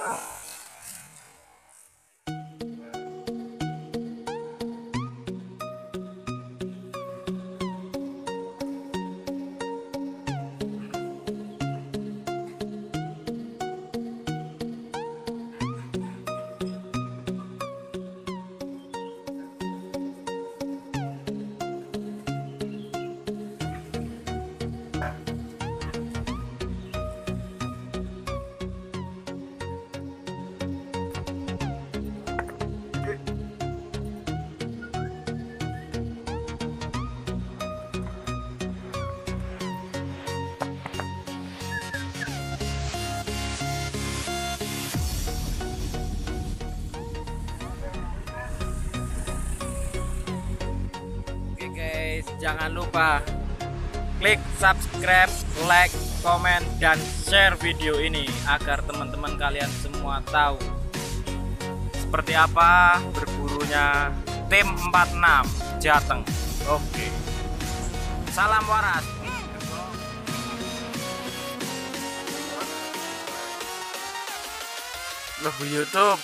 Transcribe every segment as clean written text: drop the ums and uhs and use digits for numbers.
Jangan lupa klik subscribe, like, komen, dan share video ini agar teman-teman kalian semua tahu seperti apa berburunya tim 46 Jateng. Oke, salam waras. Lebih YouTube.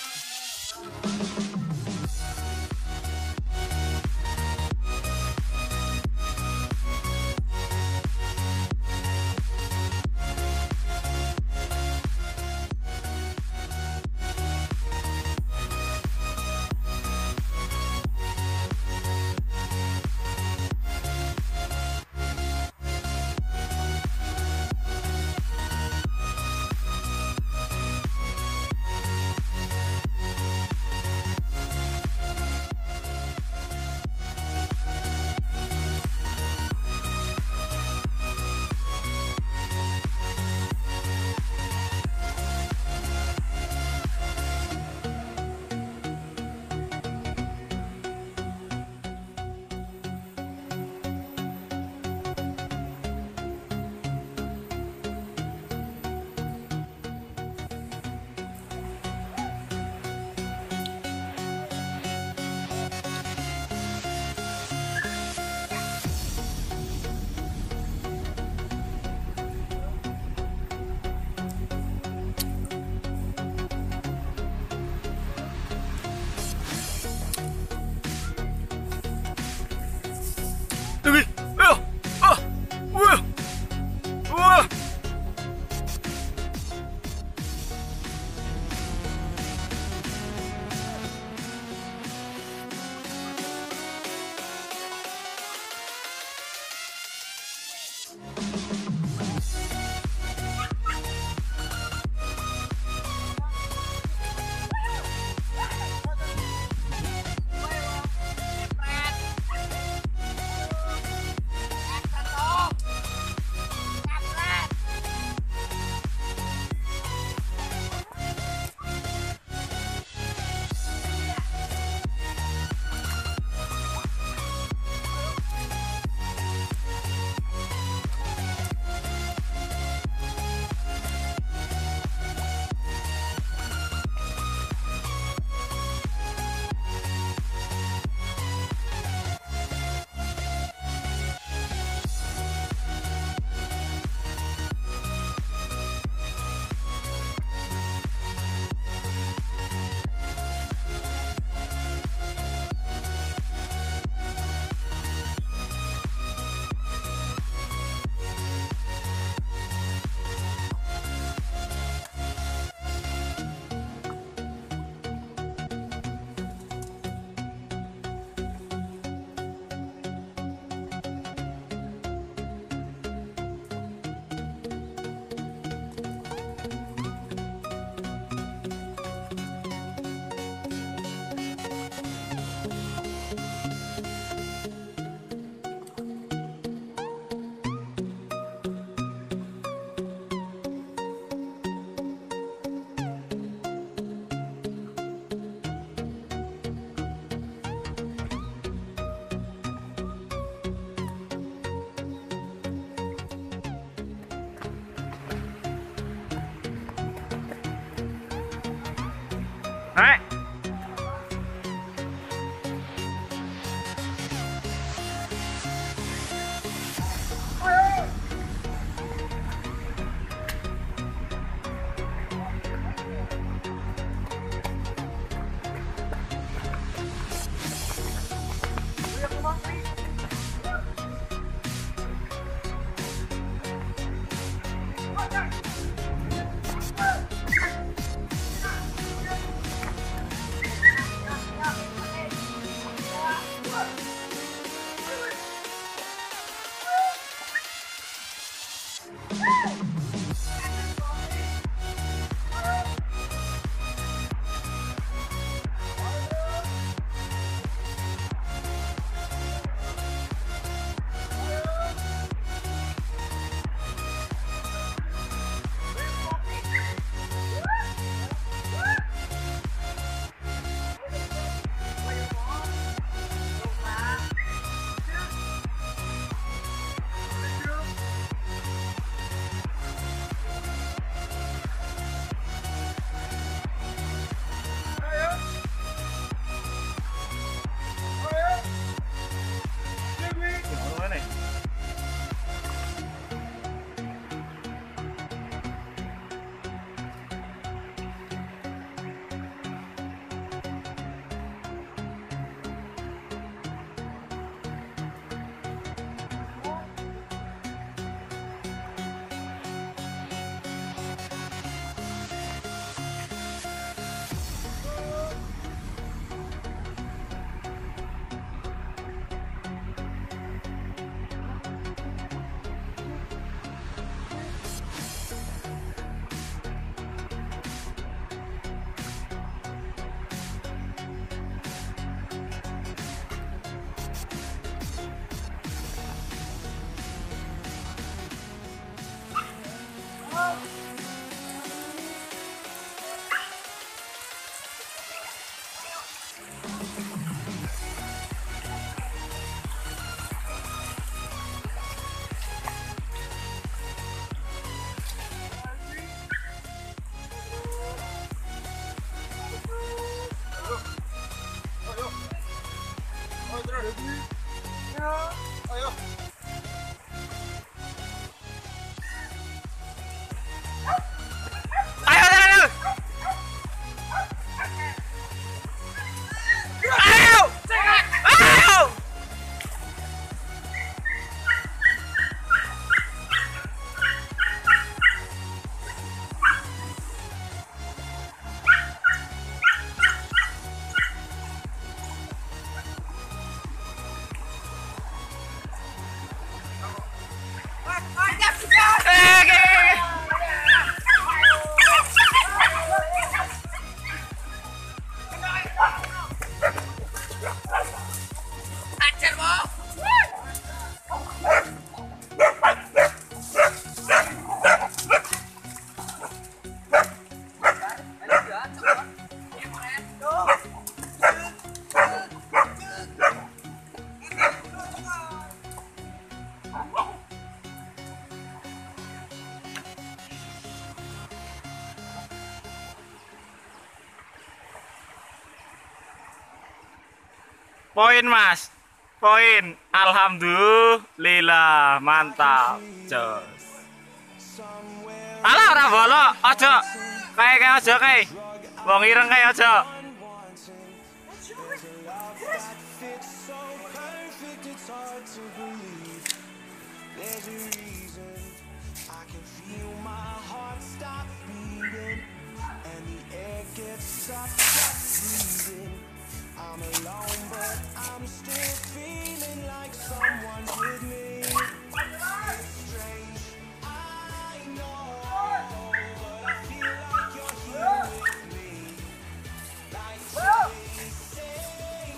Hai. Ayo. Ayo, ayo. Ayo. Ayo. Poin mas, poin. Alhamdulillah, mantap. Jos. Alah ora bolok, aja. Kayak aja kayak. Wong ireng kayak aja. I'm alone, but I'm still feeling like someone's with me. It's strange, I know, but I feel like you're here with me. Like space ain't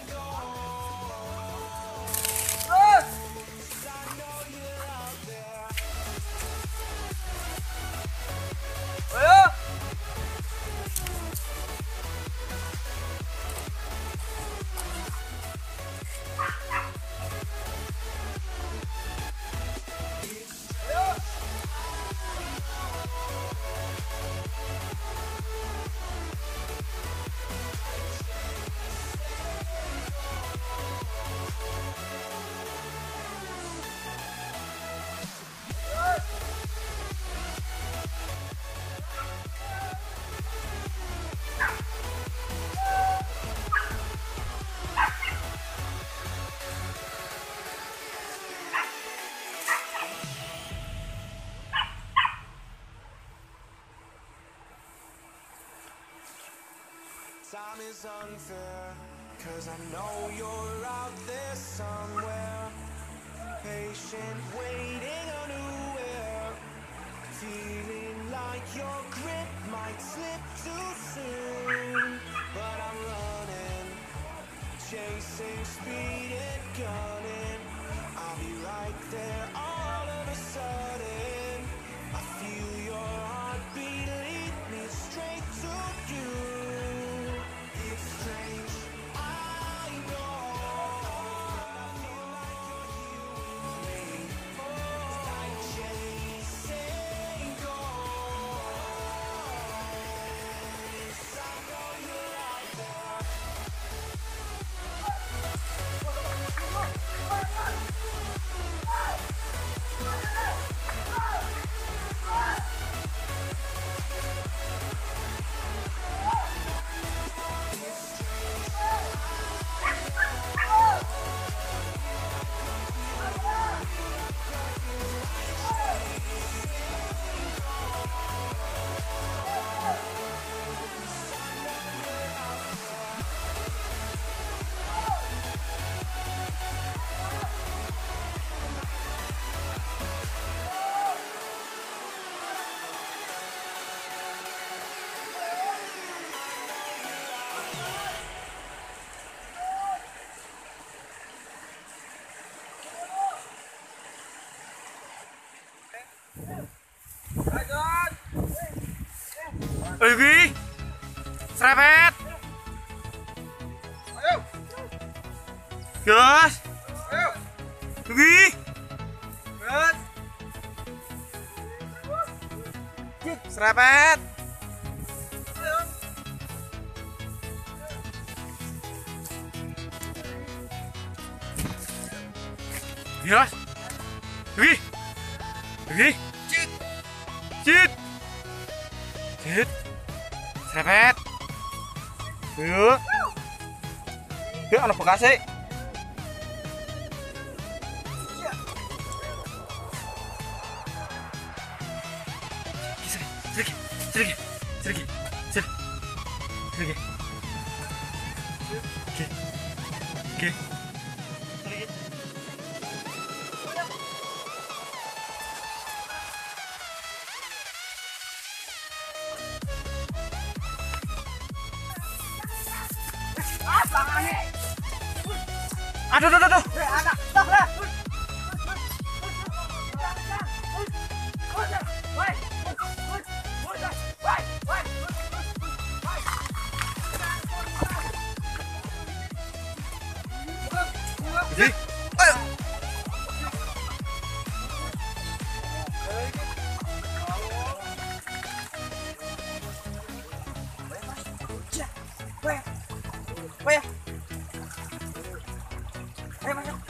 gone. I know you're out there. Time is unfair, 'cause I know you're out there somewhere, patient, waiting unaware, feeling like your grip might slip too soon, but I'm running, chasing speed and gunning, I'll be right there all of a sudden, I feel your heartbeat lead me straight to you. It's strange, I know, but I feel like you're here with me. It's like chasing ghosts. I know you're out there. Iki. Serepet. Ayo. Gas. Ayo. Iki. Gas. Serepet. Iya, Mas. Pergi. Pergi. Cit. Cit. Cit. Serepet. Yuk. Yuk, anak bekasnya. Sergi. Sergi. Sergi. Sergi. Sergi. Oke. Oke. Sergi. Aduh, aduh, aduh. Jadi, ayo. Weh. Weh. Ayo masuk.